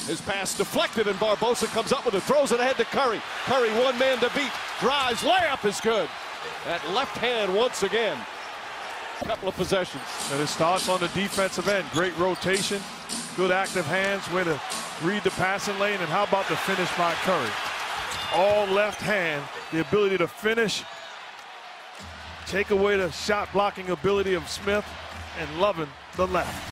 His pass deflected, and Barbosa comes up with it, throws it ahead to Curry. Curry, one man to beat, drives, layup is good. That left hand once again. Couple of possessions. And it starts on the defensive end. Great rotation, good active hands, way to read the passing lane, and how about the finish by Curry? All left hand, the ability to finish, take away the shot blocking ability of Smith, and loving the left.